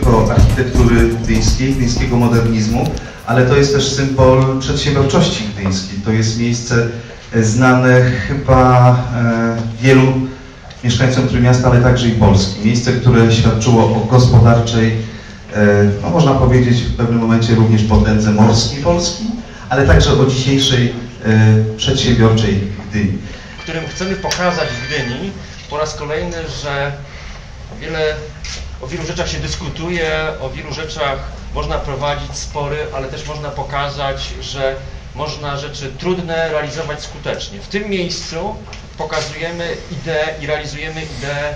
tylko architektury gdyńskiej, gdyńskiego modernizmu, ale to jest też symbol przedsiębiorczości gdyńskiej. To jest miejsce znane chyba wielu mieszkańcom Trójmiasta, ale także i Polski. Miejsce, które świadczyło o gospodarczej, no można powiedzieć w pewnym momencie również potędze morskiej Polski, ale także o dzisiejszej przedsiębiorczej Gdyni. Którym chcemy pokazać w Gdyni po raz kolejny, że o wielu rzeczach się dyskutuje, o wielu rzeczach można prowadzić spory, ale też można pokazać, że można rzeczy trudne realizować skutecznie. W tym miejscu pokazujemy ideę i realizujemy ideę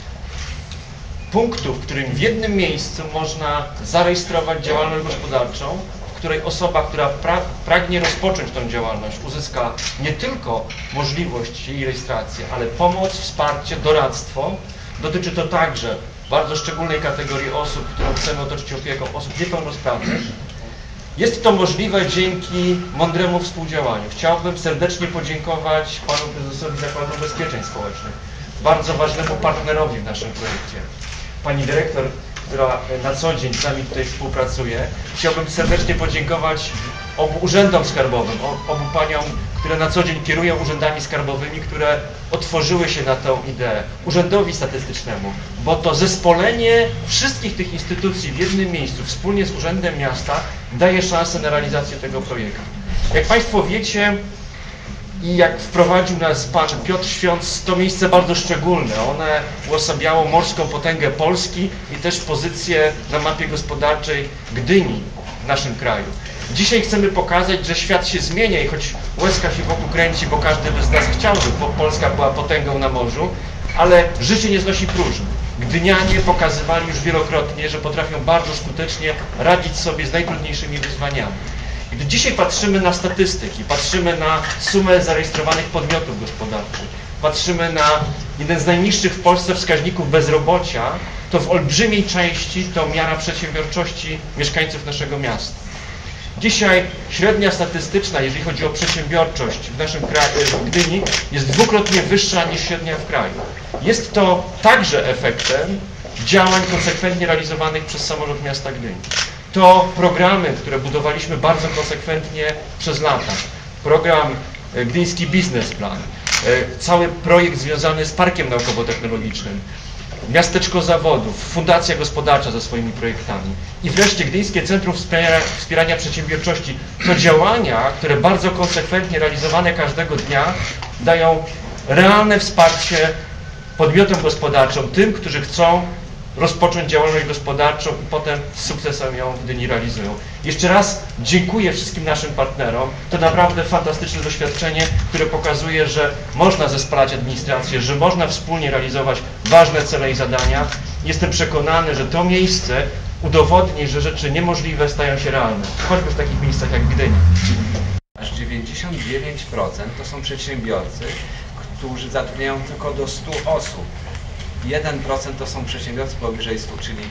punktu, w którym w jednym miejscu można zarejestrować działalność gospodarczą, w której osoba, która pragnie rozpocząć tę działalność, uzyska nie tylko możliwość jej rejestracji, ale pomoc, wsparcie, doradztwo. Dotyczy to także bardzo szczególnej kategorii osób, którą chcemy otoczyć opieką, osób niepełnosprawnych. Jest to możliwe dzięki mądremu współdziałaniu. Chciałbym serdecznie podziękować panu prezesowi Zakładu Ubezpieczeń Społecznych, bardzo ważnemu partnerowi w naszym projekcie. Pani dyrektor, która na co dzień z nami tutaj współpracuje. Chciałbym serdecznie podziękować obu urzędom skarbowym, obu paniom, które na co dzień kierują urzędami skarbowymi, które otworzyły się na tę ideę, Urzędowi Statystycznemu, bo to zespolenie wszystkich tych instytucji w jednym miejscu, wspólnie z Urzędem Miasta, daje szansę na realizację tego projektu. Jak Państwo wiecie i jak wprowadził nas Pan Piotr Świąc, to miejsce bardzo szczególne. One uosabiało morską potęgę Polski i też pozycję na mapie gospodarczej Gdyni w naszym kraju. Dzisiaj chcemy pokazać, że świat się zmienia i choć łezka się wokół kręci, bo każdy by z nas chciał, by Polska była potęgą na morzu, ale życie nie znosi próżni. Gdynianie pokazywali już wielokrotnie, że potrafią bardzo skutecznie radzić sobie z najtrudniejszymi wyzwaniami. Gdy dzisiaj patrzymy na statystyki, patrzymy na sumę zarejestrowanych podmiotów gospodarczych, patrzymy na jeden z najniższych w Polsce wskaźników bezrobocia, to w olbrzymiej części to miara przedsiębiorczości mieszkańców naszego miasta. Dzisiaj średnia statystyczna, jeżeli chodzi o przedsiębiorczość w naszym kraju, w Gdyni, jest dwukrotnie wyższa niż średnia w kraju. Jest to także efektem działań konsekwentnie realizowanych przez samorząd miasta Gdyni. To programy, które budowaliśmy bardzo konsekwentnie przez lata. Program Gdyński Biznesplan, cały projekt związany z Parkiem Naukowo-Technologicznym, Miasteczko Zawodów, Fundacja Gospodarcza ze swoimi projektami i wreszcie Gdyńskie Centrum Wspierania Przedsiębiorczości. To działania, które bardzo konsekwentnie realizowane każdego dnia dają realne wsparcie podmiotom gospodarczym, tym, którzy chcą rozpocząć działalność gospodarczą i potem z sukcesem ją w Gdyni realizują. Jeszcze raz dziękuję wszystkim naszym partnerom. To naprawdę fantastyczne doświadczenie, które pokazuje, że można zespalać administrację, że można wspólnie realizować ważne cele i zadania. Jestem przekonany, że to miejsce udowodni, że rzeczy niemożliwe stają się realne. Choćby w takich miejscach jak Gdynia. Aż 99% to są przedsiębiorcy, którzy zatrudniają tylko do 100 osób. 1% to są przedsiębiorcy powyżej 100, czyli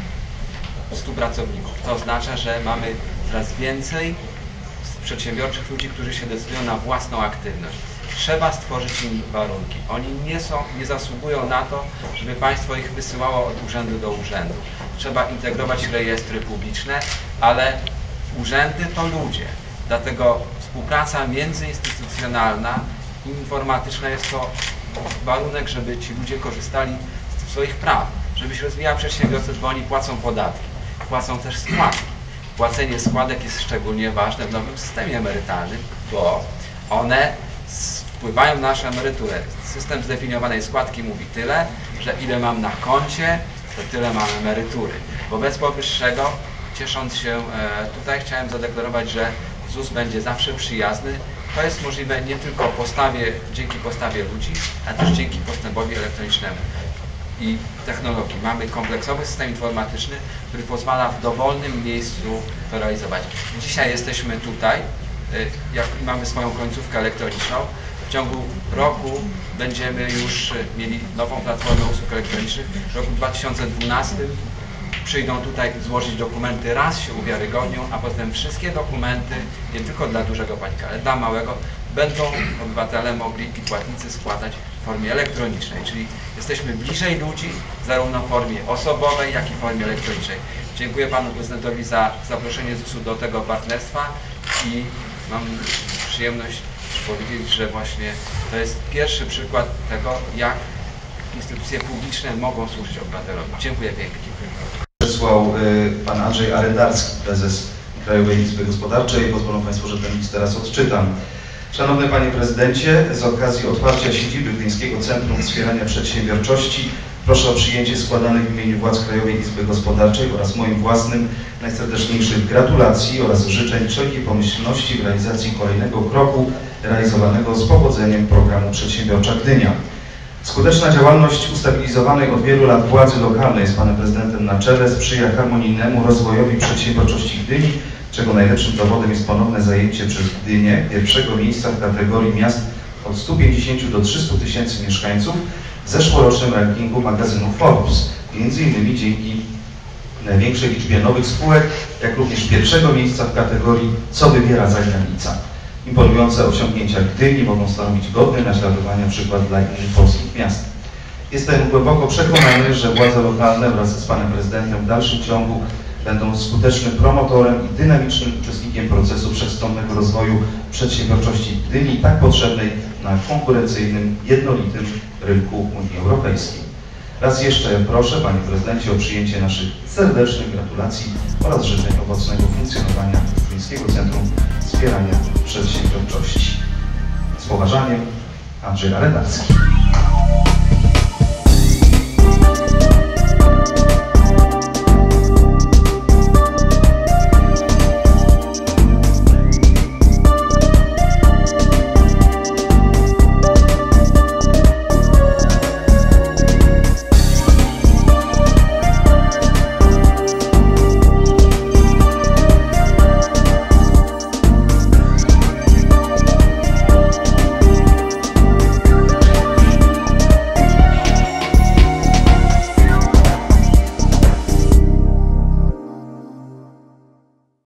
100 pracowników. To oznacza, że mamy coraz więcej przedsiębiorczych ludzi, którzy się decydują na własną aktywność. Trzeba stworzyć im warunki. Oni nie zasługują na to, żeby państwo ich wysyłało od urzędu do urzędu. Trzeba integrować rejestry publiczne, ale urzędy to ludzie. Dlatego współpraca międzyinstytucjonalna i informatyczna jest to warunek, żeby ci ludzie korzystali z swoich praw, żeby się rozwijała przedsiębiorczość, bo oni płacą podatki, płacą też składki. Płacenie składek jest szczególnie ważne w nowym systemie emerytalnym, bo one wpływają na naszą emeryturę. System zdefiniowanej składki mówi tyle, że ile mam na koncie, to tyle mam emerytury. Wobec powyższego, ciesząc się tutaj, chciałem zadeklarować, że ZUS będzie zawsze przyjazny. To jest możliwe nie tylko dzięki postawie ludzi, ale też dzięki postępowi elektronicznemu i technologii. Mamy kompleksowy system informatyczny, który pozwala w dowolnym miejscu to realizować. Dzisiaj jesteśmy tutaj, jak mamy swoją końcówkę elektroniczną. W ciągu roku będziemy już mieli nową platformę usług elektronicznych. W roku 2012 przyjdą tutaj złożyć dokumenty, raz się uwiarygodnią, a potem wszystkie dokumenty, nie tylko dla dużego panika, ale dla małego, będą obywatele mogli i płatnicy składać w formie elektronicznej, czyli jesteśmy bliżej ludzi, zarówno w formie osobowej, jak i w formie elektronicznej. Dziękuję Panu Prezydentowi za zaproszenie ZUS-u do tego partnerstwa i mam przyjemność powiedzieć, że właśnie to jest pierwszy przykład tego, jak instytucje publiczne mogą służyć obywatelom. Dziękuję pięknie. Przesłał pan Andrzej Arendarski, prezes Krajowej Izby Gospodarczej. Pozwolą Państwo, że ten list teraz odczytam. Szanowny Panie Prezydencie, z okazji otwarcia siedziby Gdyńskiego Centrum Wspierania Przedsiębiorczości proszę o przyjęcie składanych w imieniu władz Krajowej Izby Gospodarczej oraz moim własnym najserdeczniejszych gratulacji oraz życzeń wszelkiej pomyślności w realizacji kolejnego kroku realizowanego z powodzeniem programu Przedsiębiorcza Gdynia. Skuteczna działalność ustabilizowanej od wielu lat władzy lokalnej z Panem Prezydentem na czele sprzyja harmonijnemu rozwojowi przedsiębiorczości Gdyni, czego najlepszym dowodem jest ponowne zajęcie przez Gdynię pierwszego miejsca w kategorii miast od 150 do 300 tysięcy mieszkańców w zeszłorocznym rankingu magazynu Forbes, m.in. dzięki największej liczbie nowych spółek, jak również pierwszego miejsca w kategorii Co wybiera zagranica. Imponujące osiągnięcia Gdyni mogą stanowić godny naśladowania przykład dla innych polskich miast. Jestem głęboko przekonany, że władze lokalne wraz z Panem Prezydentem w dalszym ciągu będą skutecznym promotorem i dynamicznym uczestnikiem procesu wszechstronnego rozwoju przedsiębiorczości Gdyni, tak potrzebnej na konkurencyjnym, jednolitym rynku Unii Europejskiej. Raz jeszcze proszę, Panie Prezydencie, o przyjęcie naszych serdecznych gratulacji oraz życzeń owocnego funkcjonowania Gdyńskiego Centrum Wspierania Przedsiębiorczości. Z poważaniem, Andrzej Arendarski.